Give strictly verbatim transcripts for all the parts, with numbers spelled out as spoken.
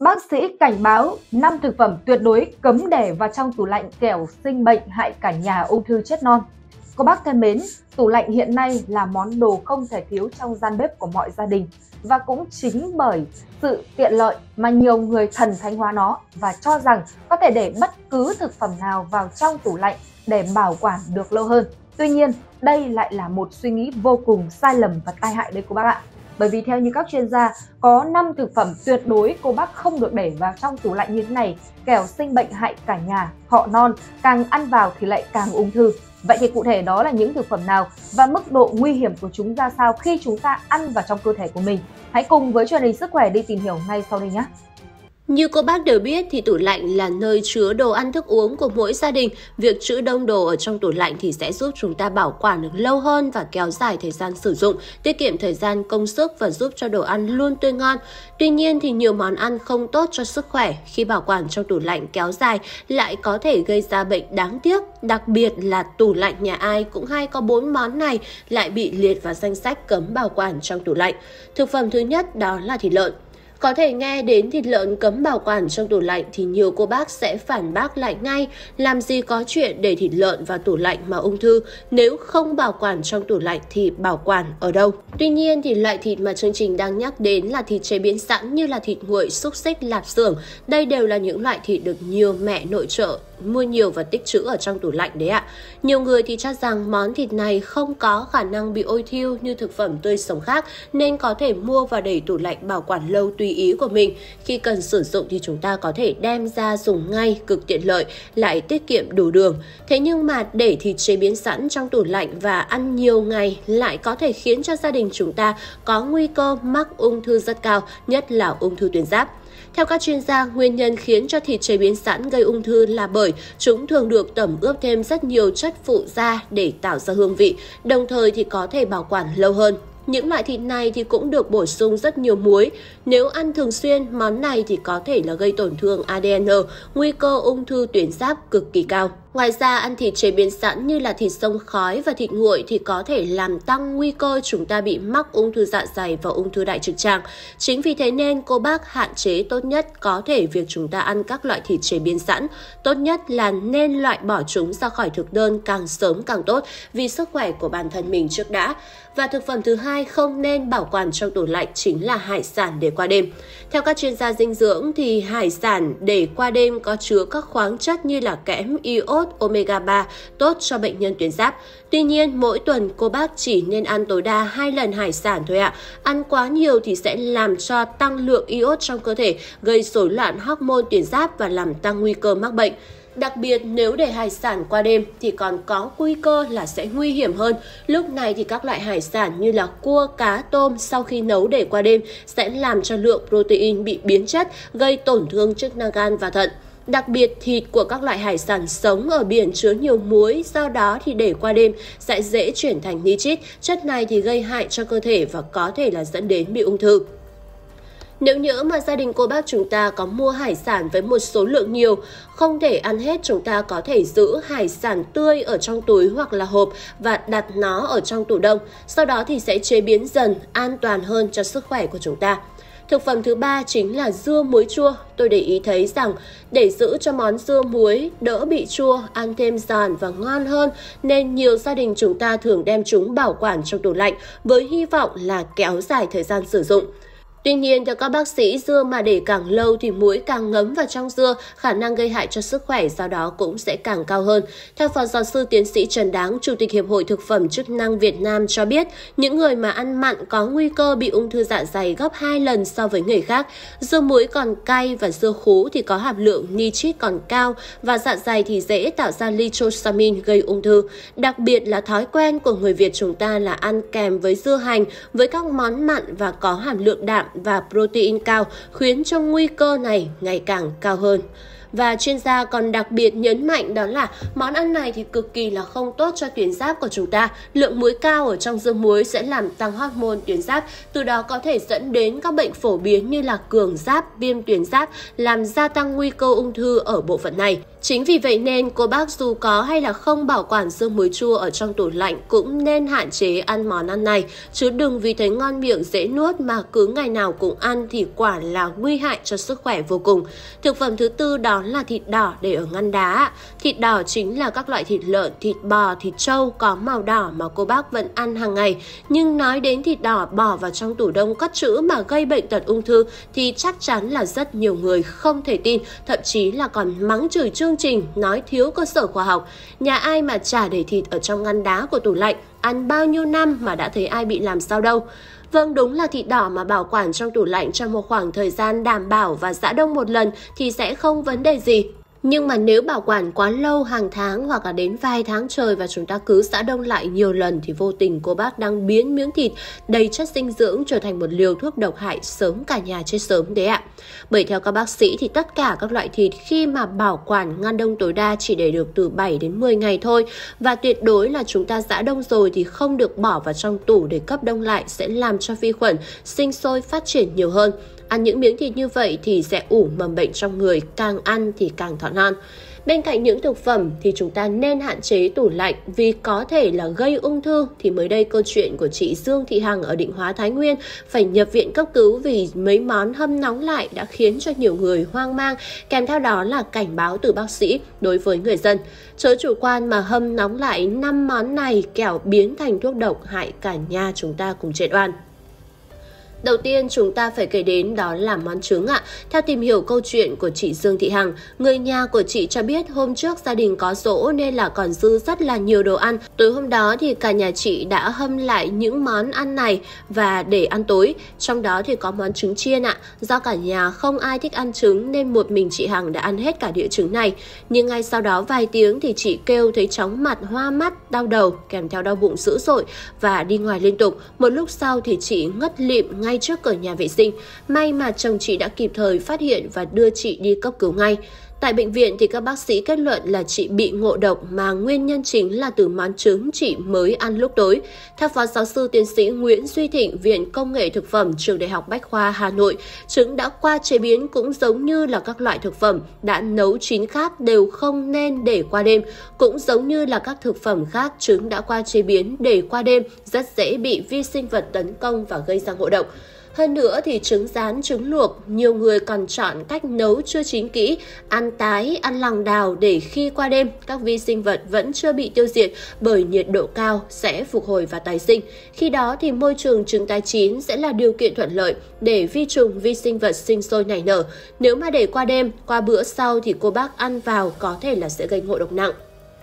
Bác sĩ cảnh báo năm thực phẩm tuyệt đối cấm để vào trong tủ lạnh kẻo sinh bệnh hại cả nhà ung thư chết non. Cô bác thân mến, tủ lạnh hiện nay là món đồ không thể thiếu trong gian bếp của mọi gia đình. Và cũng chính bởi sự tiện lợi mà nhiều người thần thánh hóa nó và cho rằng có thể để bất cứ thực phẩm nào vào trong tủ lạnh để bảo quản được lâu hơn. Tuy nhiên, đây lại là một suy nghĩ vô cùng sai lầm và tai hại đấy cô bác ạ. Bởi vì theo như các chuyên gia, có năm thực phẩm tuyệt đối cô bác không được để vào trong tủ lạnh như thế này, kẻo sinh bệnh hại cả nhà, họ non, càng ăn vào thì lại càng ung thư. Vậy thì cụ thể đó là những thực phẩm nào và mức độ nguy hiểm của chúng ra sao khi chúng ta ăn vào trong cơ thể của mình? Hãy cùng với truyền hình Sức khỏe đi tìm hiểu ngay sau đây nhé! Như cô bác đều biết thì tủ lạnh là nơi chứa đồ ăn thức uống của mỗi gia đình. Việc trữ đông đồ ở trong tủ lạnh thì sẽ giúp chúng ta bảo quản được lâu hơn và kéo dài thời gian sử dụng, tiết kiệm thời gian công sức và giúp cho đồ ăn luôn tươi ngon. Tuy nhiên thì nhiều món ăn không tốt cho sức khỏe khi bảo quản trong tủ lạnh kéo dài lại có thể gây ra bệnh đáng tiếc. Đặc biệt là tủ lạnh nhà ai cũng hay có bốn món này lại bị liệt vào danh sách cấm bảo quản trong tủ lạnh. Thực phẩm thứ nhất đó là thịt lợn. Có thể nghe đến thịt lợn cấm bảo quản trong tủ lạnh thì nhiều cô bác sẽ phản bác lại ngay, làm gì có chuyện để thịt lợn vào tủ lạnh mà ung thư, nếu không bảo quản trong tủ lạnh thì bảo quản ở đâu. Tuy nhiên thì loại thịt mà chương trình đang nhắc đến là thịt chế biến sẵn như là thịt nguội, xúc xích, lạp xưởng. Đây đều là những loại thịt được nhiều mẹ nội trợ mua nhiều và tích trữ ở trong tủ lạnh đấy ạ. Nhiều người thì cho rằng món thịt này không có khả năng bị ôi thiêu như thực phẩm tươi sống khác nên có thể mua và để tủ lạnh bảo quản lâu tùy ý của mình. Khi cần sử dụng thì chúng ta có thể đem ra dùng ngay, cực tiện lợi, lại tiết kiệm đủ đường. Thế nhưng mà để thịt chế biến sẵn trong tủ lạnh và ăn nhiều ngày lại có thể khiến cho gia đình chúng ta có nguy cơ mắc ung thư rất cao, nhất là ung thư tuyến giáp. Theo các chuyên gia, nguyên nhân khiến cho thịt chế biến sẵn gây ung thư là bởi chúng thường được tẩm ướp thêm rất nhiều chất phụ gia để tạo ra hương vị, đồng thời thì có thể bảo quản lâu hơn. Những loại thịt này thì cũng được bổ sung rất nhiều muối. Nếu ăn thường xuyên, món này thì có thể là gây tổn thương a đê en, nguy cơ ung thư tuyến giáp cực kỳ cao. Ngoài ra, ăn thịt chế biến sẵn như là thịt xông khói và thịt nguội thì có thể làm tăng nguy cơ chúng ta bị mắc ung thư dạ dày và ung thư đại trực tràng. Chính vì thế nên cô bác hạn chế tốt nhất có thể việc chúng ta ăn các loại thịt chế biến sẵn. Tốt nhất là nên loại bỏ chúng ra khỏi thực đơn càng sớm càng tốt vì sức khỏe của bản thân mình trước đã. Và thực phẩm thứ hai không nên bảo quản trong tủ lạnh chính là hải sản để qua đêm. Theo các chuyên gia dinh dưỡng thì hải sản để qua đêm có chứa các khoáng chất như là kẽm, iốt, omega ba tốt cho bệnh nhân tuyến giáp. Tuy nhiên, mỗi tuần cô bác chỉ nên ăn tối đa hai lần hải sản thôi ạ. Ăn quá nhiều thì sẽ làm cho tăng lượng iốt trong cơ thể, gây rối loạn hormone tuyến giáp và làm tăng nguy cơ mắc bệnh. Đặc biệt nếu để hải sản qua đêm thì còn có nguy cơ là sẽ nguy hiểm hơn. Lúc này thì các loại hải sản như là cua, cá, tôm sau khi nấu để qua đêm sẽ làm cho lượng protein bị biến chất, gây tổn thương chức năng gan và thận. Đặc biệt thịt của các loại hải sản sống ở biển chứa nhiều muối, do đó thì để qua đêm sẽ dễ chuyển thành nitrit. Chất này thì gây hại cho cơ thể và có thể là dẫn đến bị ung thư. Nếu nhỡ mà gia đình cô bác chúng ta có mua hải sản với một số lượng nhiều, không thể ăn hết, chúng ta có thể giữ hải sản tươi ở trong túi hoặc là hộp và đặt nó ở trong tủ đông. Sau đó thì sẽ chế biến dần, an toàn hơn cho sức khỏe của chúng ta. Thực phẩm thứ ba chính là dưa muối chua. Tôi để ý thấy rằng để giữ cho món dưa muối đỡ bị chua, ăn thêm giòn và ngon hơn nên nhiều gia đình chúng ta thường đem chúng bảo quản trong tủ lạnh với hy vọng là kéo dài thời gian sử dụng. Tuy nhiên, theo các bác sĩ, dưa mà để càng lâu thì muối càng ngấm vào trong dưa, khả năng gây hại cho sức khỏe do đó cũng sẽ càng cao hơn. Theo Phó Giáo sư Tiến sĩ Trần Đáng, Chủ tịch Hiệp hội Thực phẩm Chức năng Việt Nam cho biết, những người mà ăn mặn có nguy cơ bị ung thư dạ dày gấp hai lần so với người khác. Dưa muối còn cay và dưa khú thì có hàm lượng nitrit còn cao và dạ dày thì dễ tạo ra lysosamine gây ung thư. Đặc biệt là thói quen của người Việt chúng ta là ăn kèm với dưa hành với các món mặn và có hàm lượng đạm và protein cao khiến cho nguy cơ này ngày càng cao hơn. Và chuyên gia còn đặc biệt nhấn mạnh đó là món ăn này thì cực kỳ là không tốt cho tuyến giáp của chúng ta. Lượng muối cao ở trong dương muối sẽ làm tăng hormone tuyến giáp, từ đó có thể dẫn đến các bệnh phổ biến như là cường giáp, viêm tuyến giáp, làm gia tăng nguy cơ ung thư ở bộ phận này. Chính vì vậy nên cô bác dù có hay là không bảo quản dương muối chua ở trong tủ lạnh cũng nên hạn chế ăn món ăn này, chứ đừng vì thấy ngon miệng dễ nuốt mà cứ ngày nào cũng ăn thì quả là nguy hại cho sức khỏe vô cùng. Thực phẩm thứ tư đó là thịt đỏ để ở ngăn đá. Thịt đỏ chính là các loại thịt lợn, thịt bò, thịt trâu có màu đỏ mà cô bác vẫn ăn hàng ngày. Nhưng nói đến thịt đỏ bỏ vào trong tủ đông cất trữ mà gây bệnh tật ung thư thì chắc chắn là rất nhiều người không thể tin, thậm chí là còn mắng chửi chương trình nói thiếu cơ sở khoa học. Nhà ai mà chả để thịt ở trong ngăn đá của tủ lạnh, ăn bao nhiêu năm mà đã thấy ai bị làm sao đâu. Vâng, đúng là thịt đỏ mà bảo quản trong tủ lạnh trong một khoảng thời gian đảm bảo và giã đông một lần thì sẽ không vấn đề gì. Nhưng mà nếu bảo quản quá lâu, hàng tháng hoặc là đến vài tháng trời và chúng ta cứ giã đông lại nhiều lần thì vô tình cô bác đang biến miếng thịt đầy chất dinh dưỡng trở thành một liều thuốc độc hại sớm cả nhà chết sớm đấy ạ. Bởi theo các bác sĩ thì tất cả các loại thịt khi mà bảo quản ngăn đông tối đa chỉ để được từ bảy đến mười ngày thôi, và tuyệt đối là chúng ta giã đông rồi thì không được bỏ vào trong tủ để cấp đông lại, sẽ làm cho vi khuẩn sinh sôi phát triển nhiều hơn. Ăn những miếng thịt như vậy thì sẽ ủ mầm bệnh trong người, càng ăn thì càng thọ non. Bên cạnh những thực phẩm thì chúng ta nên hạn chế tủ lạnh vì có thể là gây ung thư. Thì mới đây câu chuyện của chị Dương Thị Hằng ở Định Hóa, Thái Nguyên phải nhập viện cấp cứu vì mấy món hâm nóng lại đã khiến cho nhiều người hoang mang, kèm theo đó là cảnh báo từ bác sĩ đối với người dân. Chớ chủ quan mà hâm nóng lại năm món này kẻo biến thành thuốc độc hại cả nhà chúng ta cùng chết oan. Đầu tiên chúng ta phải kể đến đó là món trứng ạ. Theo tìm hiểu câu chuyện của chị Dương Thị Hằng, người nhà của chị cho biết hôm trước gia đình có giỗ nên là còn dư rất là nhiều đồ ăn. Tối hôm đó thì cả nhà chị đã hâm lại những món ăn này và để ăn tối. Trong đó thì có món trứng chiên ạ. Do cả nhà không ai thích ăn trứng nên một mình chị Hằng đã ăn hết cả đĩa trứng này. Nhưng ngay sau đó vài tiếng thì chị kêu thấy chóng mặt, hoa mắt, đau đầu kèm theo đau bụng dữ dội và đi ngoài liên tục. Một lúc sau thì chị ngất lịm ngay trước cửa nhà vệ sinh. May mà chồng chị đã kịp thời phát hiện và đưa chị đi cấp cứu ngay. Tại bệnh viện thì các bác sĩ kết luận là chị bị ngộ độc mà nguyên nhân chính là từ món trứng chị mới ăn lúc tối. Theo Phó Giáo sư Tiến sĩ Nguyễn Duy Thịnh, Viện Công nghệ Thực phẩm, Trường Đại học Bách khoa Hà Nội, trứng đã qua chế biến cũng giống như là các loại thực phẩm đã nấu chín khác đều không nên để qua đêm. Cũng giống như là các thực phẩm khác, trứng đã qua chế biến để qua đêm rất dễ bị vi sinh vật tấn công và gây ra ngộ độc. Hơn nữa thì trứng rán, trứng luộc, nhiều người còn chọn cách nấu chưa chín kỹ, ăn tái, ăn lòng đào để khi qua đêm các vi sinh vật vẫn chưa bị tiêu diệt bởi nhiệt độ cao sẽ phục hồi và tái sinh. Khi đó thì môi trường trứng tái chín sẽ là điều kiện thuận lợi để vi trùng, vi sinh vật sinh sôi nảy nở. Nếu mà để qua đêm, qua bữa sau thì cô bác ăn vào có thể là sẽ gây ngộ độc nặng.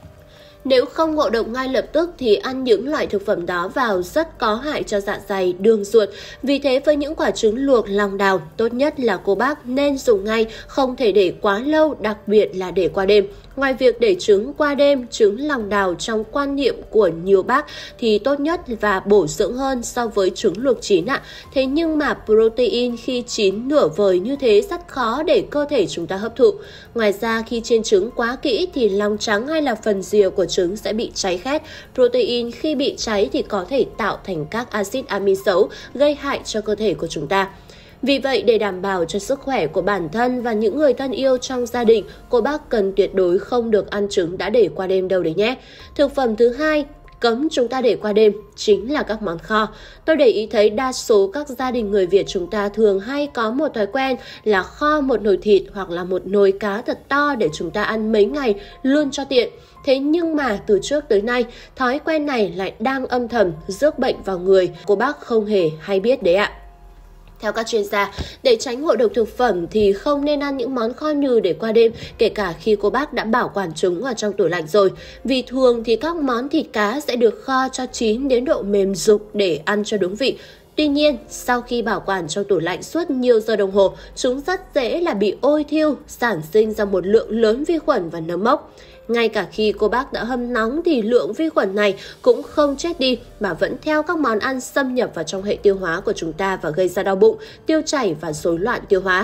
Nếu không ngộ độc ngay lập tức thì ăn những loại thực phẩm đó vào rất có hại cho dạ dày, đường ruột. Vì thế với những quả trứng luộc, lòng đào, tốt nhất là cô bác nên dùng ngay, không thể để quá lâu, đặc biệt là để qua đêm. Ngoài việc để trứng qua đêm, trứng lòng đào trong quan niệm của nhiều bác thì tốt nhất và bổ dưỡng hơn so với trứng luộc chín ạ. Thế nhưng mà protein khi chín nửa vời như thế rất khó để cơ thể chúng ta hấp thụ. Ngoài ra khi chiên trứng quá kỹ thì lòng trắng hay là phần rìa của trứng sẽ bị cháy khét. Protein khi bị cháy thì có thể tạo thành các axit amin xấu gây hại cho cơ thể của chúng ta. Vì vậy, để đảm bảo cho sức khỏe của bản thân và những người thân yêu trong gia đình, cô bác cần tuyệt đối không được ăn trứng đã để qua đêm đâu đấy nhé. Thực phẩm thứ hai cấm chúng ta để qua đêm chính là các món kho. Tôi để ý thấy đa số các gia đình người Việt chúng ta thường hay có một thói quen là kho một nồi thịt hoặc là một nồi cá thật to để chúng ta ăn mấy ngày luôn cho tiện. Thế nhưng mà từ trước tới nay, thói quen này lại đang âm thầm rước bệnh vào người. Cô bác không hề hay biết đấy ạ. Theo các chuyên gia, để tránh ngộ độc thực phẩm thì không nên ăn những món kho nhừ để qua đêm, kể cả khi cô bác đã bảo quản chúng ở trong tủ lạnh rồi. Vì thường thì các món thịt cá sẽ được kho cho chín đến độ mềm rục để ăn cho đúng vị. Tuy nhiên, sau khi bảo quản trong tủ lạnh suốt nhiều giờ đồng hồ, chúng rất dễ là bị ôi thiêu, sản sinh ra một lượng lớn vi khuẩn và nấm mốc. Ngay cả khi cô bác đã hâm nóng thì lượng vi khuẩn này cũng không chết đi mà vẫn theo các món ăn xâm nhập vào trong hệ tiêu hóa của chúng ta và gây ra đau bụng, tiêu chảy và rối loạn tiêu hóa.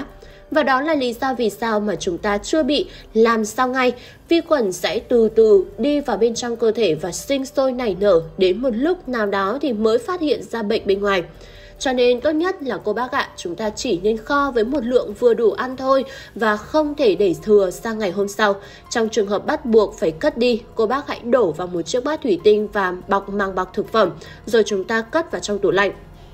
Và đó là lý do vì sao mà chúng ta chưa bị làm sao ngay. Vi khuẩn sẽ từ từ đi vào bên trong cơ thể và sinh sôi nảy nở, đến một lúc nào đó thì mới phát hiện ra bệnh bên ngoài. Cho nên tốt nhất là cô bác ạ, chúng ta chỉ nên kho với một lượng vừa đủ ăn thôi và không thể để thừa sang ngày hôm sau. Trong trường hợp bắt buộc phải cất đi, cô bác hãy đổ vào một chiếc bát thủy tinh và bọc màng bọc thực phẩm, rồi chúng ta cất vào trong tủ lạnh.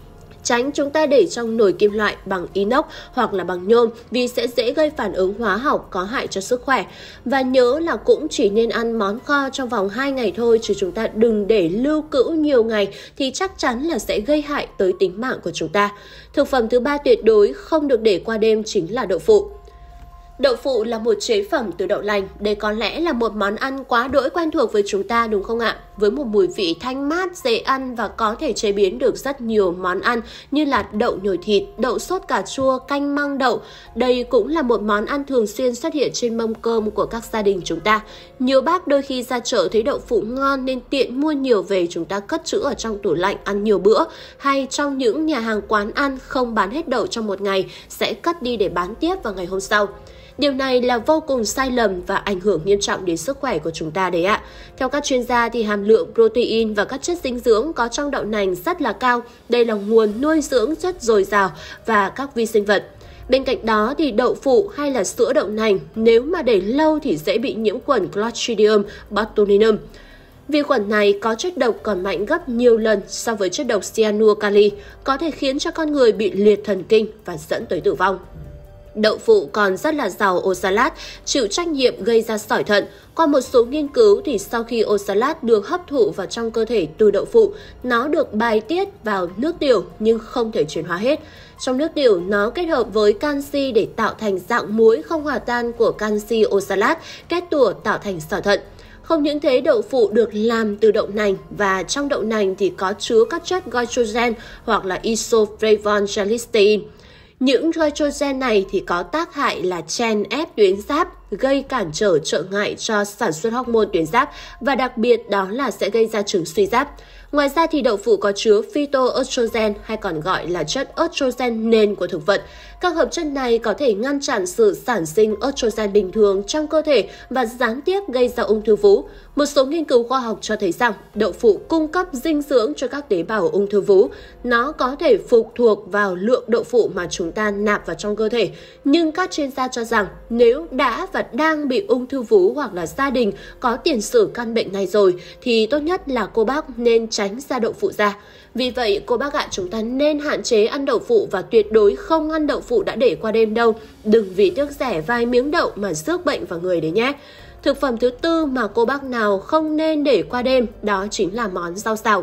Tránh chúng ta để trong nồi kim loại bằng inox hoặc là bằng nhôm vì sẽ dễ gây phản ứng hóa học có hại cho sức khỏe. Và nhớ là cũng chỉ nên ăn món kho trong vòng hai ngày thôi, chứ chúng ta đừng để lưu cữu nhiều ngày thì chắc chắn là sẽ gây hại tới tính mạng của chúng ta. Thực phẩm thứ ba tuyệt đối không được để qua đêm chính là đậu phụ. Đậu phụ là một chế phẩm từ đậu lành. Đây có lẽ là một món ăn quá đỗi quen thuộc với chúng ta đúng không ạ? Với một mùi vị thanh mát, dễ ăn và có thể chế biến được rất nhiều món ăn như là đậu nhồi thịt, đậu sốt cà chua, canh măng đậu. Đây cũng là một món ăn thường xuyên xuất hiện trên mâm cơm của các gia đình chúng ta. Nhiều bác đôi khi ra chợ thấy đậu phụ ngon nên tiện mua nhiều về chúng ta cất trữ ở trong tủ lạnh ăn nhiều bữa. Hay trong những nhà hàng quán ăn không bán hết đậu trong một ngày sẽ cất đi để bán tiếp vào ngày hôm sau. Điều này là vô cùng sai lầm và ảnh hưởng nghiêm trọng đến sức khỏe của chúng ta đấy ạ. Theo các chuyên gia thì hàm lượng protein và các chất dinh dưỡng có trong đậu nành rất là cao. Đây là nguồn nuôi dưỡng rất dồi dào và các vi sinh vật. Bên cạnh đó thì đậu phụ hay là sữa đậu nành nếu mà để lâu thì dễ bị nhiễm khuẩn Clostridium botulinum. Vi khuẩn này có chất độc còn mạnh gấp nhiều lần so với chất độc cyanurocali, có thể khiến cho con người bị liệt thần kinh và dẫn tới tử vong. Đậu phụ còn rất là giàu oxalat, chịu trách nhiệm gây ra sỏi thận. Qua một số nghiên cứu thì sau khi oxalat được hấp thụ vào trong cơ thể từ đậu phụ, nó được bài tiết vào nước tiểu nhưng không thể chuyển hóa hết. Trong nước tiểu, nó kết hợp với canxi để tạo thành dạng muối không hòa tan của canxi oxalat, kết tủa tạo thành sỏi thận. Không những thế, đậu phụ được làm từ đậu nành và trong đậu nành thì có chứa các chất goitrogen hoặc là isoflavone glycine. Những goitrogen này thì có tác hại là chèn ép tuyến giáp, gây cản trở trở ngại cho sản xuất hormone tuyến giáp và đặc biệt đó là sẽ gây ra chứng suy giáp. Ngoài ra thì đậu phụ có chứa phytoestrogen hay còn gọi là chất estrogen nền của thực vật. Các hợp chất này có thể ngăn chặn sự sản sinh estrogen bình thường trong cơ thể và gián tiếp gây ra ung thư vú. Một số nghiên cứu khoa học cho thấy rằng đậu phụ cung cấp dinh dưỡng cho các tế bào ung thư vú. Nó có thể phụ thuộc vào lượng đậu phụ mà chúng ta nạp vào trong cơ thể. Nhưng các chuyên gia cho rằng nếu đã và đang bị ung thư vú hoặc là gia đình có tiền sử căn bệnh này rồi thì tốt nhất là cô bác nên tránh ra đậu phụ ra. Vì vậy cô bác ạ, chúng ta nên hạn chế ăn đậu phụ và tuyệt đối không ăn đậu phụ đã để qua đêm đâu. Đừng vì tiếc rẻ vài miếng đậu mà rước bệnh vào người đấy nhé. Thực phẩm thứ tư mà cô bác nào không nên để qua đêm đó chính là món rau xào.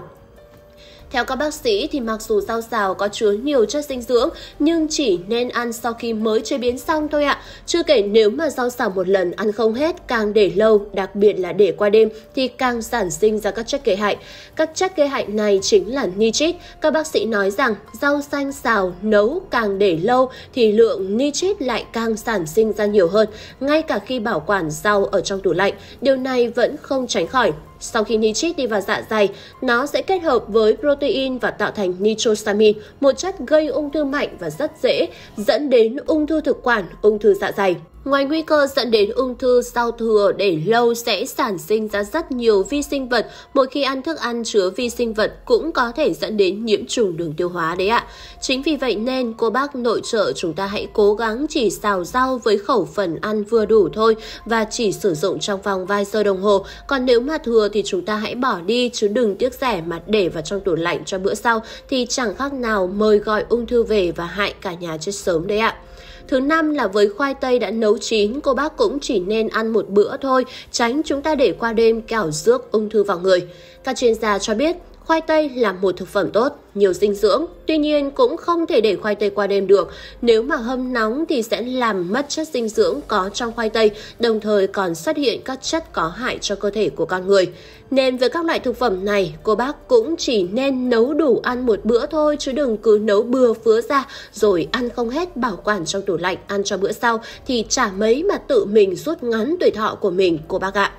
Theo các bác sĩ thì mặc dù rau xào có chứa nhiều chất dinh dưỡng nhưng chỉ nên ăn sau khi mới chế biến xong thôi ạ. Chưa kể nếu mà rau xào một lần ăn không hết, càng để lâu, đặc biệt là để qua đêm thì càng sản sinh ra các chất gây hại. Các chất gây hại này chính là nitrit. Các bác sĩ nói rằng rau xanh xào nấu càng để lâu thì lượng nitrit lại càng sản sinh ra nhiều hơn, ngay cả khi bảo quản rau ở trong tủ lạnh. Điều này vẫn không tránh khỏi. Sau khi nitrit đi vào dạ dày, nó sẽ kết hợp với protein và tạo thành nitrosamine, một chất gây ung thư mạnh và rất dễ dẫn đến ung thư thực quản, ung thư dạ dày. Ngoài nguy cơ dẫn đến ung thư sau thừa để lâu sẽ sản sinh ra rất nhiều vi sinh vật, mỗi khi ăn thức ăn chứa vi sinh vật cũng có thể dẫn đến nhiễm trùng đường tiêu hóa đấy ạ. Chính vì vậy nên cô bác nội trợ chúng ta hãy cố gắng chỉ xào rau với khẩu phần ăn vừa đủ thôi và chỉ sử dụng trong vòng vài giờ đồng hồ. Còn nếu mà thừa thì chúng ta hãy bỏ đi chứ đừng tiếc rẻ mà để vào trong tủ lạnh cho bữa sau thì chẳng khác nào mời gọi ung thư về và hại cả nhà chết sớm đấy ạ. Thứ năm là với khoai tây đã nấu chín, cô bác cũng chỉ nên ăn một bữa thôi, tránh chúng ta để qua đêm kẻo rước ung thư vào người. Các chuyên gia cho biết khoai tây là một thực phẩm tốt, nhiều dinh dưỡng, tuy nhiên cũng không thể để khoai tây qua đêm được. Nếu mà hâm nóng thì sẽ làm mất chất dinh dưỡng có trong khoai tây, đồng thời còn xuất hiện các chất có hại cho cơ thể của con người. Nên với các loại thực phẩm này, cô bác cũng chỉ nên nấu đủ ăn một bữa thôi, chứ đừng cứ nấu bừa phứa ra rồi ăn không hết bảo quản trong tủ lạnh ăn cho bữa sau thì chả mấy mà tự mình rút ngắn tuổi thọ của mình cô bác ạ.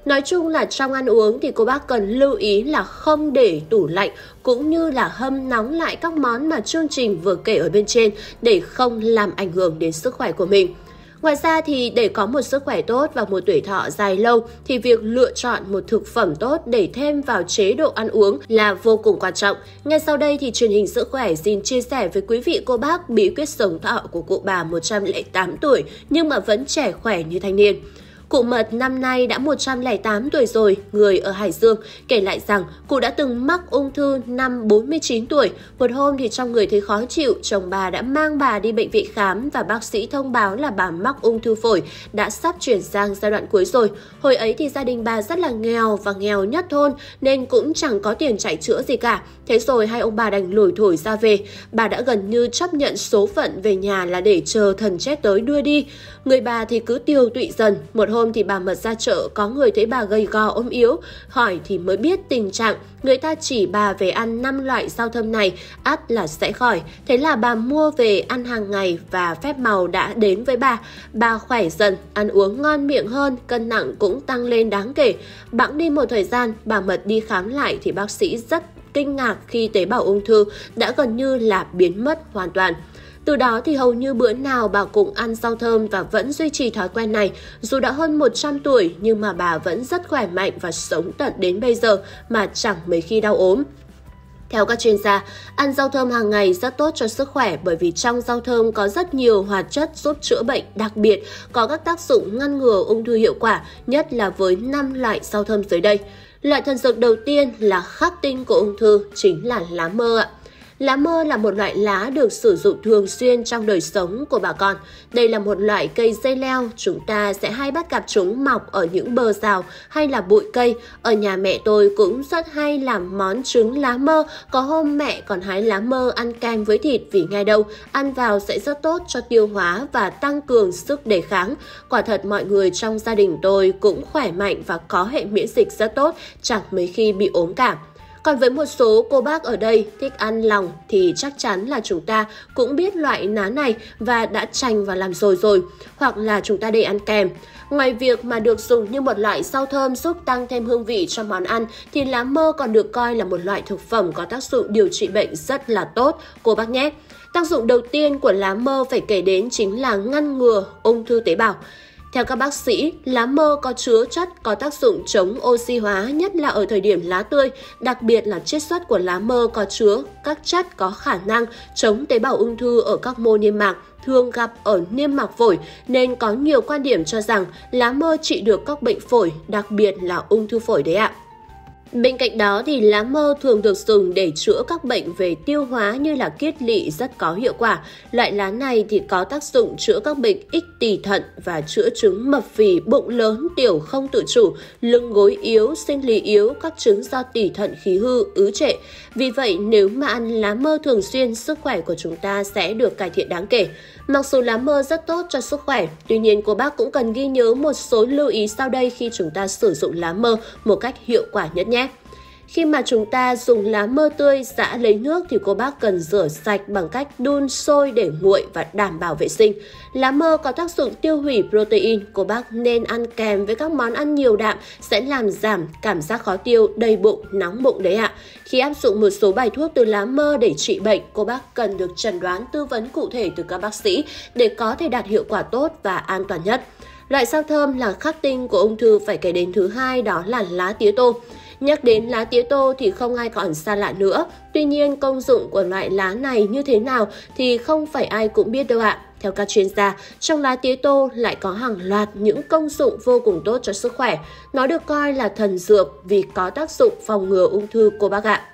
Nói chung là trong ăn uống thì cô bác cần lưu ý là không để tủ lạnh cũng như là hâm nóng lại các món mà chương trình vừa kể ở bên trên để không làm ảnh hưởng đến sức khỏe của mình. Ngoài ra thì để có một sức khỏe tốt và một tuổi thọ dài lâu thì việc lựa chọn một thực phẩm tốt để thêm vào chế độ ăn uống là vô cùng quan trọng. Ngay sau đây thì truyền hình Sức Khỏe xin chia sẻ với quý vị cô bác bí quyết sống thọ của cụ bà một trăm lẻ tám tuổi nhưng mà vẫn trẻ khỏe như thanh niên. Cụ Mật năm nay đã một trăm lẻ tám tuổi rồi, người ở Hải Dương, kể lại rằng cụ đã từng mắc ung thư năm bốn mươi chín tuổi. Một hôm thì trong người thấy khó chịu, chồng bà đã mang bà đi bệnh viện khám và bác sĩ thông báo là bà mắc ung thư phổi, đã sắp chuyển sang giai đoạn cuối rồi. Hồi ấy thì gia đình bà rất là nghèo và nghèo nhất thôn nên cũng chẳng có tiền chạy chữa gì cả. Thế rồi hai ông bà đành lủi thổi ra về. Bà đã gần như chấp nhận số phận về nhà là để chờ thần chết tới đưa đi. Người bà thì cứ tiều tụy dần. Một hôm thì bà Mật ra chợ, có người thấy bà gầy gò ốm yếu, hỏi thì mới biết tình trạng. Người ta chỉ bà về ăn năm loại rau thơm này, ắt là sẽ khỏi. Thế là bà mua về ăn hàng ngày và phép màu đã đến với bà. Bà khỏe dần, ăn uống ngon miệng hơn, cân nặng cũng tăng lên đáng kể. Bẵng đi một thời gian, bà Mật đi khám lại thì bác sĩ rất kinh ngạc khi tế bào ung thư đã gần như là biến mất hoàn toàn. Từ đó thì hầu như bữa nào bà cũng ăn rau thơm và vẫn duy trì thói quen này. Dù đã hơn một trăm tuổi nhưng mà bà vẫn rất khỏe mạnh và sống tận đến bây giờ mà chẳng mấy khi đau ốm. Theo các chuyên gia, ăn rau thơm hàng ngày rất tốt cho sức khỏe bởi vì trong rau thơm có rất nhiều hoạt chất giúp chữa bệnh, đặc biệt có các tác dụng ngăn ngừa ung thư hiệu quả, nhất là với năm loại rau thơm dưới đây. Loại thần dược đầu tiên là khắc tinh của ung thư chính là lá mơ ạ. Lá mơ là một loại lá được sử dụng thường xuyên trong đời sống của bà con. Đây là một loại cây dây leo, chúng ta sẽ hay bắt gặp chúng mọc ở những bờ rào hay là bụi cây. Ở nhà mẹ tôi cũng rất hay làm món trứng lá mơ, có hôm mẹ còn hái lá mơ ăn kèm với thịt vì nghe đâu ăn vào sẽ rất tốt cho tiêu hóa và tăng cường sức đề kháng. Quả thật mọi người trong gia đình tôi cũng khỏe mạnh và có hệ miễn dịch rất tốt, chẳng mấy khi bị ốm cả. Còn với một số cô bác ở đây thích ăn lòng thì chắc chắn là chúng ta cũng biết loại lá này và đã chành và làm rồi rồi, hoặc là chúng ta để ăn kèm. Ngoài việc mà được dùng như một loại rau thơm giúp tăng thêm hương vị cho món ăn thì lá mơ còn được coi là một loại thực phẩm có tác dụng điều trị bệnh rất là tốt cô bác nhé. Tác dụng đầu tiên của lá mơ phải kể đến chính là ngăn ngừa ung thư tế bào. Theo các bác sĩ, lá mơ có chứa chất có tác dụng chống oxy hóa, nhất là ở thời điểm lá tươi, đặc biệt là chiết xuất của lá mơ có chứa các chất có khả năng chống tế bào ung thư ở các mô niêm mạc, thường gặp ở niêm mạc phổi, nên có nhiều quan điểm cho rằng lá mơ trị được các bệnh phổi, đặc biệt là ung thư phổi đấy ạ. Bên cạnh đó thì lá mơ thường được dùng để chữa các bệnh về tiêu hóa như là kiết lỵ rất có hiệu quả. Loại lá này thì có tác dụng chữa các bệnh ích tỳ thận và chữa chứng mập phì, bụng lớn, tiểu không tự chủ, lưng gối yếu, sinh lý yếu, các chứng do tỳ thận khí hư, ứ trệ. Vì vậy nếu mà ăn lá mơ thường xuyên, sức khỏe của chúng ta sẽ được cải thiện đáng kể. Mặc dù lá mơ rất tốt cho sức khỏe, tuy nhiên cô bác cũng cần ghi nhớ một số lưu ý sau đây khi chúng ta sử dụng lá mơ một cách hiệu quả nhất nhé. Khi mà chúng ta dùng lá mơ tươi giã lấy nước thì cô bác cần rửa sạch bằng cách đun sôi để nguội và đảm bảo vệ sinh. Lá mơ có tác dụng tiêu hủy protein, cô bác nên ăn kèm với các món ăn nhiều đạm sẽ làm giảm cảm giác khó tiêu, đầy bụng, nóng bụng đấy ạ. Khi áp dụng một số bài thuốc từ lá mơ để trị bệnh, cô bác cần được chẩn đoán tư vấn cụ thể từ các bác sĩ để có thể đạt hiệu quả tốt và an toàn nhất. Loại rau thơm là khắc tinh của ung thư phải kể đến thứ hai, đó là lá tía tô. Nhắc đến lá tía tô thì không ai còn xa lạ nữa. Tuy nhiên công dụng của loại lá này như thế nào thì không phải ai cũng biết đâu ạ. Theo các chuyên gia, trong lá tía tô lại có hàng loạt những công dụng vô cùng tốt cho sức khỏe. Nó được coi là thần dược vì có tác dụng phòng ngừa ung thư cô bác ạ.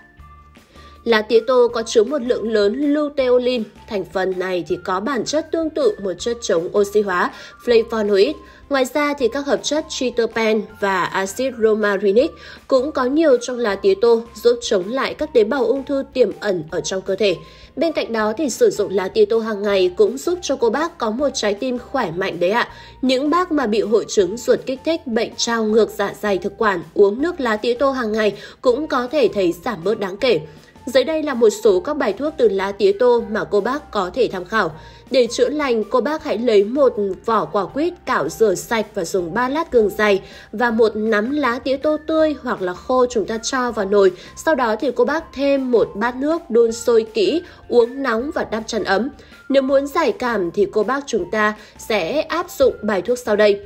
Lá tía tô có chứa một lượng lớn luteolin. Thành phần này thì có bản chất tương tự một chất chống oxy hóa, flavonoid. Ngoài ra thì các hợp chất triterpene và axit rosmarinic cũng có nhiều trong lá tía tô, giúp chống lại các tế bào ung thư tiềm ẩn ở trong cơ thể. Bên cạnh đó thì sử dụng lá tía tô hàng ngày cũng giúp cho cô bác có một trái tim khỏe mạnh đấy ạ. Những bác mà bị hội chứng ruột kích thích, bệnh trào ngược dạ dày thực quản, uống nước lá tía tô hàng ngày cũng có thể thấy giảm bớt đáng kể. Dưới đây là một số các bài thuốc từ lá tía tô mà cô bác có thể tham khảo. Để chữa lành, cô bác hãy lấy một vỏ quả quýt cạo rửa sạch và dùng ba lát gừng dày và một nắm lá tía tô tươi hoặc là khô chúng ta cho vào nồi. Sau đó thì cô bác thêm một bát nước đun sôi kỹ, uống nóng và đắp chăn ấm. Nếu muốn giải cảm thì cô bác chúng ta sẽ áp dụng bài thuốc sau đây.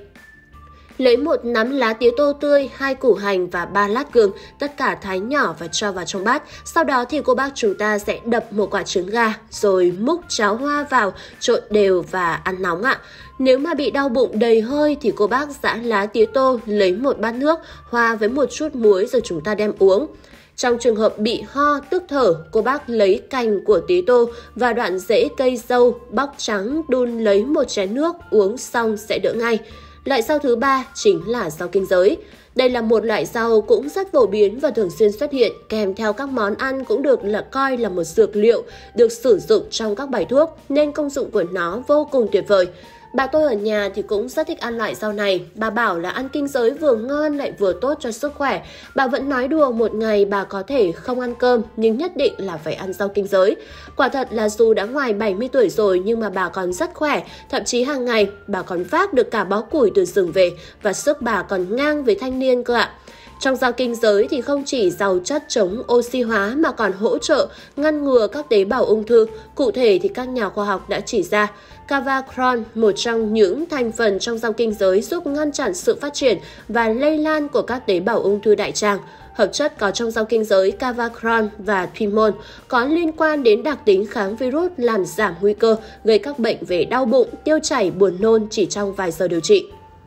Lấy một nắm lá tía tô tươi, hai củ hành và ba lát gừng, tất cả thái nhỏ và cho vào trong bát. Sau đó thì cô bác chúng ta sẽ đập một quả trứng gà rồi múc cháo hoa vào, trộn đều và ăn nóng ạ. Nếu mà bị đau bụng đầy hơi thì cô bác giã lá tía tô, lấy một bát nước, hòa với một chút muối rồi chúng ta đem uống. Trong trường hợp bị ho, tức thở, cô bác lấy cành của tía tô và đoạn rễ cây dâu, bóc trắng đun lấy một chén nước, uống xong sẽ đỡ ngay. Loại rau thứ ba chính là rau kinh giới. Đây là một loại rau cũng rất phổ biến và thường xuyên xuất hiện, kèm theo các món ăn cũng được là coi là một dược liệu, được sử dụng trong các bài thuốc, nên công dụng của nó vô cùng tuyệt vời. Bà tôi ở nhà thì cũng rất thích ăn loại rau này. Bà bảo là ăn kinh giới vừa ngon lại vừa tốt cho sức khỏe. Bà vẫn nói đùa một ngày bà có thể không ăn cơm nhưng nhất định là phải ăn rau kinh giới. Quả thật là dù đã ngoài bảy mươi tuổi rồi nhưng mà bà còn rất khỏe. Thậm chí hàng ngày bà còn vác được cả bó củi từ rừng về và sức bà còn ngang với thanh niên cơ ạ. Trong rau kinh giới thì không chỉ giàu chất chống oxy hóa mà còn hỗ trợ ngăn ngừa các tế bào ung thư. Cụ thể thì các nhà khoa học đã chỉ ra Cavacron, một trong những thành phần trong rau kinh giới giúp ngăn chặn sự phát triển và lây lan của các tế bào ung thư đại tràng. Hợp chất có trong rau kinh giới Cavacron và Thymol có liên quan đến đặc tính kháng virus, làm giảm nguy cơ gây các bệnh về đau bụng, tiêu chảy, buồn nôn chỉ trong vài giờ điều trị.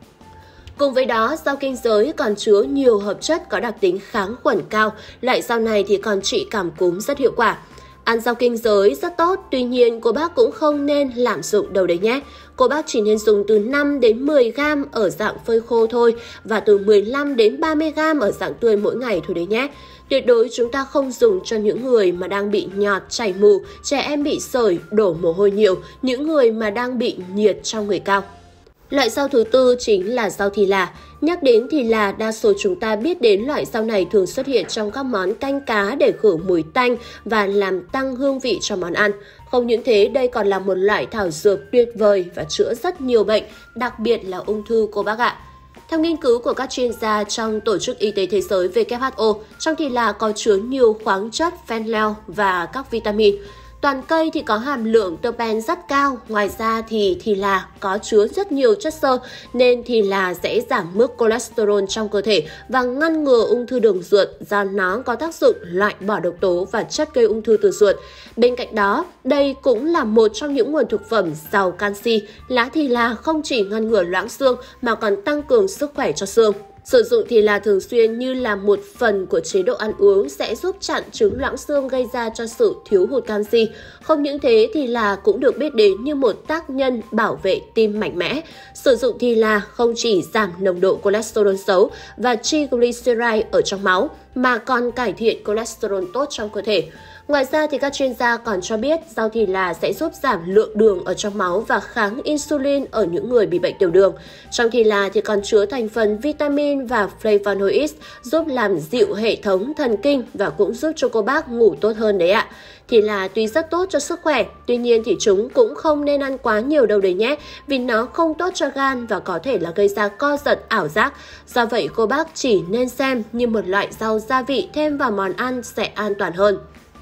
Cùng với đó, rau kinh giới còn chứa nhiều hợp chất có đặc tính kháng khuẩn cao. Loại rau này thì còn trị cảm cúm rất hiệu quả. Ăn rau kinh giới rất tốt, tuy nhiên cô bác cũng không nên lạm dụng đâu đấy nhé. Cô bác chỉ nên dùng từ năm đến mười gam ở dạng phơi khô thôi và từ mười lăm đến ba mươi gam ở dạng tươi mỗi ngày thôi đấy nhé. Tuyệt đối chúng ta không dùng cho những người mà đang bị nhọt, chảy mù, trẻ em bị sởi, đổ mồ hôi nhiều, những người mà đang bị nhiệt trong người cao. Loại rau thứ tư chính là rau thì là. Nhắc đến thì là, đa số chúng ta biết đến loại rau này thường xuất hiện trong các món canh cá để khử mùi tanh và làm tăng hương vị cho món ăn. Không những thế, đây còn là một loại thảo dược tuyệt vời và chữa rất nhiều bệnh, đặc biệt là ung thư cô bác ạ. Theo nghiên cứu của các chuyên gia trong Tổ chức Y tế Thế giới W H O, trong thì là có chứa nhiều khoáng chất, phenol và các vitamin. Toàn cây thì có hàm lượng terpen rất cao, ngoài ra thì thì là có chứa rất nhiều chất xơ nên thì là sẽ giảm mức cholesterol trong cơ thể và ngăn ngừa ung thư đường ruột do nó có tác dụng loại bỏ độc tố và chất gây ung thư từ ruột. Bên cạnh đó, đây cũng là một trong những nguồn thực phẩm giàu canxi. Lá thì là không chỉ ngăn ngừa loãng xương mà còn tăng cường sức khỏe cho xương. Sử dụng thì là thường xuyên như là một phần của chế độ ăn uống sẽ giúp chặn chứng loãng xương gây ra cho sự thiếu hụt canxi. Không những thế thì là cũng được biết đến như một tác nhân bảo vệ tim mạnh mẽ. Sử dụng thì là không chỉ giảm nồng độ cholesterol xấu và triglyceride ở trong máu mà còn cải thiện cholesterol tốt trong cơ thể. Ngoài ra thì các chuyên gia còn cho biết rau thì là sẽ giúp giảm lượng đường ở trong máu và kháng insulin ở những người bị bệnh tiểu đường. Trong thì là thì còn chứa thành phần vitamin và flavonoids giúp làm dịu hệ thống thần kinh và cũng giúp cho cô bác ngủ tốt hơn đấy ạ. Thì là tuy rất tốt cho sức khỏe, tuy nhiên thì chúng cũng không nên ăn quá nhiều đâu đấy nhé, vì nó không tốt cho gan và có thể là gây ra co giật, ảo giác. Do vậy cô bác chỉ nên xem như một loại rau gia vị thêm vào món ăn sẽ an toàn hơn.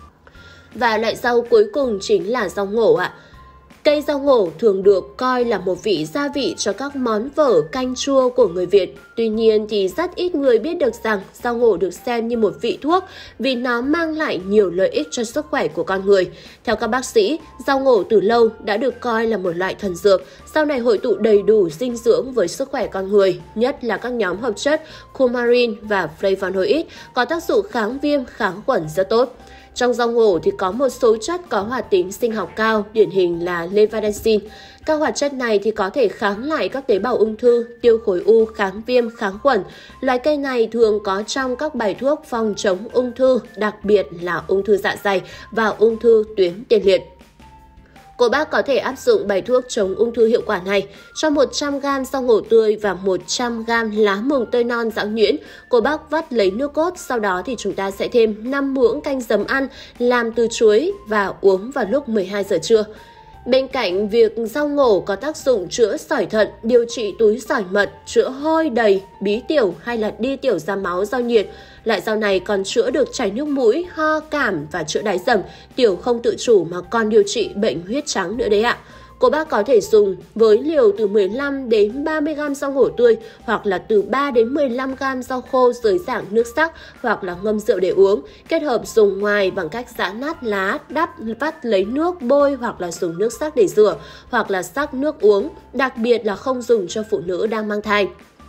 Và loại rau cuối cùng chính là rau ngổ ạ. Cây rau ngổ thường được coi là một vị gia vị cho các món phở, canh chua của người Việt. Tuy nhiên thì rất ít người biết được rằng rau ngổ được xem như một vị thuốc vì nó mang lại nhiều lợi ích cho sức khỏe của con người. Theo các bác sĩ, rau ngổ từ lâu đã được coi là một loại thần dược. Rau này hội tụ đầy đủ dinh dưỡng với sức khỏe con người, nhất là các nhóm hợp chất coumarin và flavonoid có tác dụng kháng viêm, kháng khuẩn rất tốt. Trong rau ngổ thì có một số chất có hoạt tính sinh học cao, điển hình là levadencin. Các hoạt chất này thì có thể kháng lại các tế bào ung thư, tiêu khối u, kháng viêm, kháng khuẩn. Loại cây này thường có trong các bài thuốc phòng chống ung thư, đặc biệt là ung thư dạ dày và ung thư tuyến tiền liệt. Cô bác có thể áp dụng bài thuốc chống ung thư hiệu quả này. Cho một trăm gam rau ngổ tươi và một trăm gam lá mùng tươi non rã nhuyễn, cô bác vắt lấy nước cốt, sau đó thì chúng ta sẽ thêm năm muỗng canh giấm ăn làm từ chuối và uống vào lúc mười hai giờ trưa. Bên cạnh việc rau ngổ có tác dụng chữa sỏi thận, điều trị túi sỏi mật, chữa hôi đầy, bí tiểu hay là đi tiểu ra máu do nhiệt, loại rau này còn chữa được chảy nước mũi, ho, cảm và chữa đái dầm, tiểu không tự chủ mà còn điều trị bệnh huyết trắng nữa đấy ạ. Cô bác có thể dùng với liều từ mười lăm đến ba mươi gam rau ngổ tươi hoặc là từ ba đến mười lăm gam rau khô dưới dạng nước sắc hoặc là ngâm rượu để uống, kết hợp dùng ngoài bằng cách giã nát lá, đắp vắt lấy nước bôi hoặc là dùng nước sắc để rửa hoặc là sắc nước uống, đặc biệt là không dùng cho phụ nữ đang mang thai.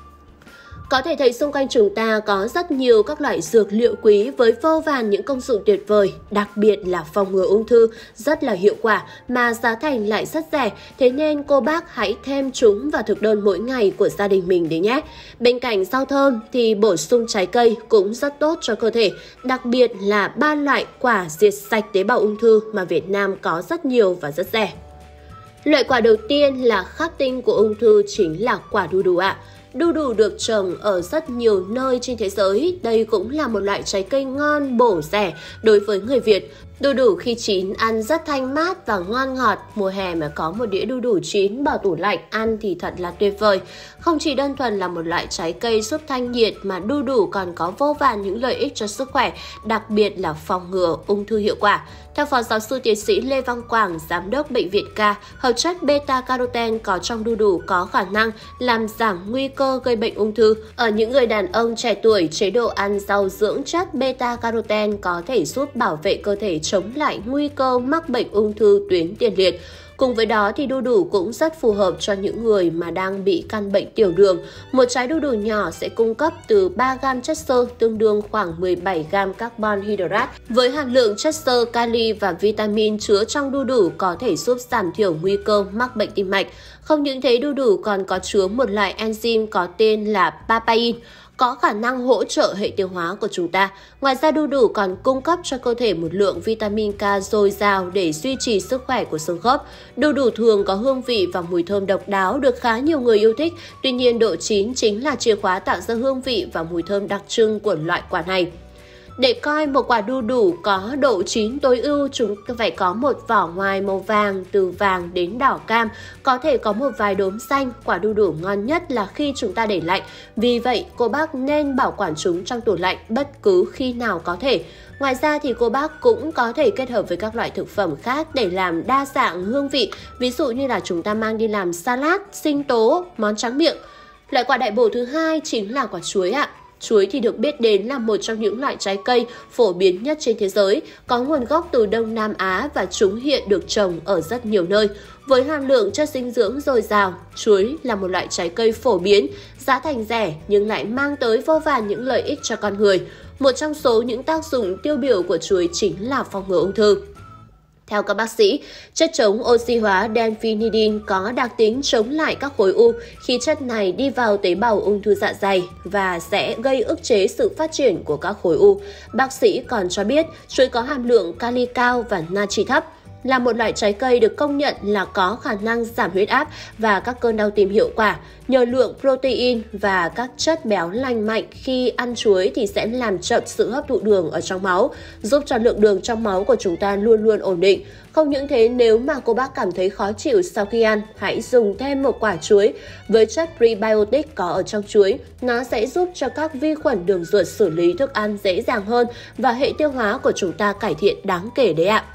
Có thể thấy xung quanh chúng ta có rất nhiều các loại dược liệu quý với vô vàn những công dụng tuyệt vời, đặc biệt là phòng ngừa ung thư rất là hiệu quả mà giá thành lại rất rẻ. Thế nên cô bác hãy thêm chúng vào thực đơn mỗi ngày của gia đình mình đấy nhé. Bên cạnh rau thơm thì bổ sung trái cây cũng rất tốt cho cơ thể, đặc biệt là ba loại quả diệt sạch tế bào ung thư mà Việt Nam có rất nhiều và rất rẻ. Loại quả đầu tiên là khắc tinh của ung thư chính là quả đu đủ ạ. Đu đủ được trồng ở rất nhiều nơi trên thế giới. Đây cũng là một loại trái cây ngon, bổ, rẻ đối với người Việt. Đu đủ khi chín ăn rất thanh mát và ngon ngọt. Mùa hè mà có một đĩa đu đủ chín bỏ tủ lạnh ăn thì thật là tuyệt vời. Không chỉ đơn thuần là một loại trái cây giúp thanh nhiệt mà đu đủ còn có vô vàn những lợi ích cho sức khỏe, đặc biệt là phòng ngừa ung thư hiệu quả. Theo Phó Giáo sư Tiến sĩ Lê Văn Quảng, Giám đốc Bệnh viện K, hợp chất beta-carotene có trong đu đủ có khả năng làm giảm nguy cơ gây bệnh ung thư. Ở những người đàn ông trẻ tuổi, chế độ ăn giàu dưỡng chất beta-carotene có thể giúp bảo vệ cơ thể chống lại nguy cơ mắc bệnh ung thư tuyến tiền liệt. Cùng với đó thì đu đủ cũng rất phù hợp cho những người mà đang bị căn bệnh tiểu đường. Một trái đu đủ nhỏ sẽ cung cấp từ ba gam chất xơ tương đương khoảng mười bảy gam carbon hydrate. Với hàm lượng chất xơ, kali và vitamin chứa trong đu đủ có thể giúp giảm thiểu nguy cơ mắc bệnh tim mạch. Không những thế, đu đủ còn có chứa một loại enzyme có tên là papain, có khả năng hỗ trợ hệ tiêu hóa của chúng ta. Ngoài ra, đu đủ còn cung cấp cho cơ thể một lượng vitamin K dồi dào để duy trì sức khỏe của xương khớp. Đu đủ thường có hương vị và mùi thơm độc đáo được khá nhiều người yêu thích. Tuy nhiên, độ chín chính là chìa khóa tạo ra hương vị và mùi thơm đặc trưng của loại quả này. Để coi một quả đu đủ có độ chín tối ưu, chúng phải có một vỏ ngoài màu vàng từ vàng đến đỏ cam, có thể có một vài đốm xanh. Quả đu đủ ngon nhất là khi chúng ta để lạnh, vì vậy cô bác nên bảo quản chúng trong tủ lạnh bất cứ khi nào có thể. Ngoài ra thì cô bác cũng có thể kết hợp với các loại thực phẩm khác để làm đa dạng hương vị, ví dụ như là chúng ta mang đi làm salad, sinh tố, món tráng miệng. Loại quả đại bổ thứ hai chính là quả chuối ạ. Chuối thì được biết đến là một trong những loại trái cây phổ biến nhất trên thế giới, có nguồn gốc từ Đông Nam Á và chúng hiện được trồng ở rất nhiều nơi. Với hàm lượng chất dinh dưỡng dồi dào, chuối là một loại trái cây phổ biến, giá thành rẻ nhưng lại mang tới vô vàn những lợi ích cho con người. Một trong số những tác dụng tiêu biểu của chuối chính là phòng ngừa ung thư. Theo các bác sĩ, chất chống oxy hóa delphinidin có đặc tính chống lại các khối u khi chất này đi vào tế bào ung thư dạ dày và sẽ gây ức chế sự phát triển của các khối u. Bác sĩ còn cho biết chuối có hàm lượng kali cao và natri thấp, là một loại trái cây được công nhận là có khả năng giảm huyết áp và các cơn đau tim hiệu quả. Nhờ lượng protein và các chất béo lành mạnh, khi ăn chuối thì sẽ làm chậm sự hấp thụ đường ở trong máu, giúp cho lượng đường trong máu của chúng ta luôn luôn ổn định. Không những thế, nếu mà cô bác cảm thấy khó chịu sau khi ăn, hãy dùng thêm một quả chuối với chất prebiotic có ở trong chuối. Nó sẽ giúp cho các vi khuẩn đường ruột xử lý thức ăn dễ dàng hơn và hệ tiêu hóa của chúng ta cải thiện đáng kể đấy ạ.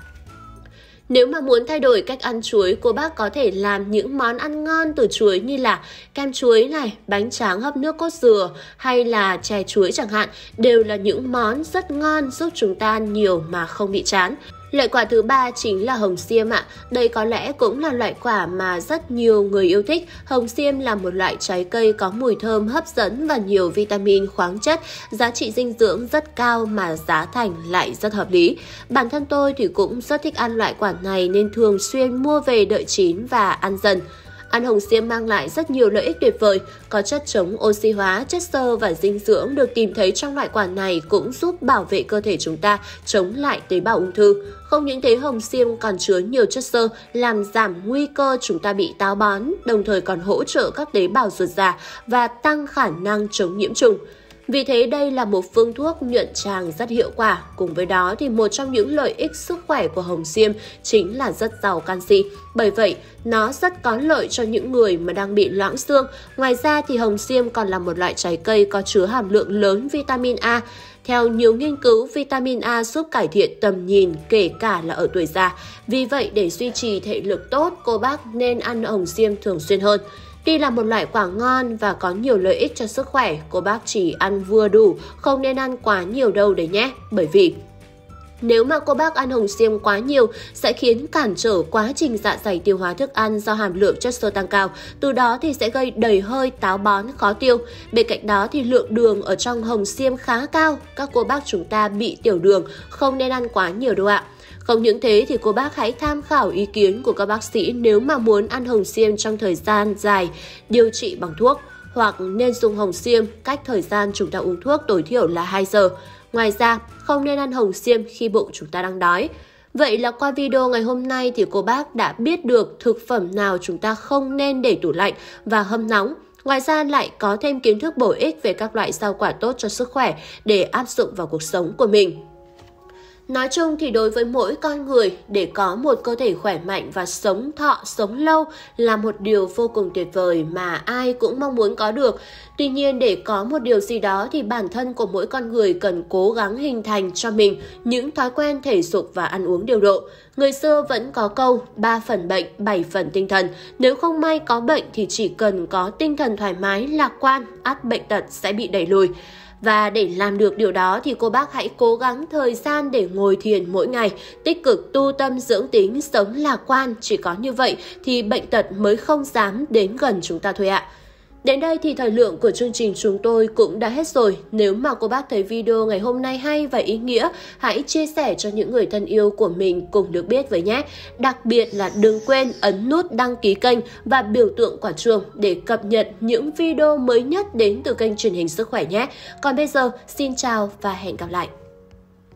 Nếu mà muốn thay đổi cách ăn chuối, cô bác có thể làm những món ăn ngon từ chuối như là kem chuối này, bánh tráng hấp nước cốt dừa hay là chè chuối chẳng hạn, đều là những món rất ngon giúp chúng ta ăn nhiều mà không bị chán. Loại quả thứ ba chính là hồng xiêm ạ. Đây có lẽ cũng là loại quả mà rất nhiều người yêu thích. Hồng xiêm là một loại trái cây có mùi thơm hấp dẫn và nhiều vitamin, khoáng chất, giá trị dinh dưỡng rất cao mà giá thành lại rất hợp lý. Bản thân tôi thì cũng rất thích ăn loại quả này nên thường xuyên mua về đợi chín và ăn dần. Ăn hồng xiêm mang lại rất nhiều lợi ích tuyệt vời, có chất chống oxy hóa, chất xơ và dinh dưỡng được tìm thấy trong loại quả này cũng giúp bảo vệ cơ thể chúng ta chống lại tế bào ung thư. Không những thế, hồng xiêm còn chứa nhiều chất xơ làm giảm nguy cơ chúng ta bị táo bón, đồng thời còn hỗ trợ các tế bào ruột già và tăng khả năng chống nhiễm trùng. Vì thế đây là một phương thuốc nhuận tràng rất hiệu quả. Cùng với đó thì một trong những lợi ích sức khỏe của hồng xiêm chính là rất giàu canxi. Bởi vậy, nó rất có lợi cho những người mà đang bị loãng xương. Ngoài ra thì hồng xiêm còn là một loại trái cây có chứa hàm lượng lớn vitamin A. Theo nhiều nghiên cứu, vitamin A giúp cải thiện tầm nhìn kể cả là ở tuổi già. Vì vậy, để duy trì thể lực tốt, cô bác nên ăn hồng xiêm thường xuyên hơn. Tuy là một loại quả ngon và có nhiều lợi ích cho sức khỏe, cô bác chỉ ăn vừa đủ, không nên ăn quá nhiều đâu đấy nhé. Bởi vì nếu mà cô bác ăn hồng xiêm quá nhiều sẽ khiến cản trở quá trình dạ dày tiêu hóa thức ăn do hàm lượng chất xơ tăng cao, từ đó thì sẽ gây đầy hơi, táo bón, khó tiêu. Bên cạnh đó thì lượng đường ở trong hồng xiêm khá cao, các cô bác chúng ta bị tiểu đường không nên ăn quá nhiều đâu ạ. Không những thế thì cô bác hãy tham khảo ý kiến của các bác sĩ nếu mà muốn ăn hồng xiêm trong thời gian dài điều trị bằng thuốc, hoặc nên dùng hồng xiêm cách thời gian chúng ta uống thuốc tối thiểu là hai giờ. Ngoài ra, không nên ăn hồng xiêm khi bụng chúng ta đang đói. Vậy là qua video ngày hôm nay thì cô bác đã biết được thực phẩm nào chúng ta không nên để tủ lạnh và hâm nóng. Ngoài ra lại có thêm kiến thức bổ ích về các loại rau quả tốt cho sức khỏe để áp dụng vào cuộc sống của mình. Nói chung thì đối với mỗi con người, để có một cơ thể khỏe mạnh và sống thọ, sống lâu là một điều vô cùng tuyệt vời mà ai cũng mong muốn có được. Tuy nhiên, để có một điều gì đó thì bản thân của mỗi con người cần cố gắng hình thành cho mình những thói quen thể dục và ăn uống điều độ. Người xưa vẫn có câu ba phần bệnh, bảy phần tinh thần. Nếu không may có bệnh thì chỉ cần có tinh thần thoải mái, lạc quan, ắt bệnh tật sẽ bị đẩy lùi. Và để làm được điều đó thì cô bác hãy cố gắng thời gian để ngồi thiền mỗi ngày, tích cực tu tâm dưỡng tính, sống lạc quan. Chỉ có như vậy thì bệnh tật mới không dám đến gần chúng ta thôi ạ. Đến đây thì thời lượng của chương trình chúng tôi cũng đã hết rồi. Nếu mà cô bác thấy video ngày hôm nay hay và ý nghĩa, hãy chia sẻ cho những người thân yêu của mình cùng được biết với nhé. Đặc biệt là đừng quên ấn nút đăng ký kênh và biểu tượng quả chuông để cập nhật những video mới nhất đến từ kênh truyền hình Sức khỏe nhé. Còn bây giờ, xin chào và hẹn gặp lại.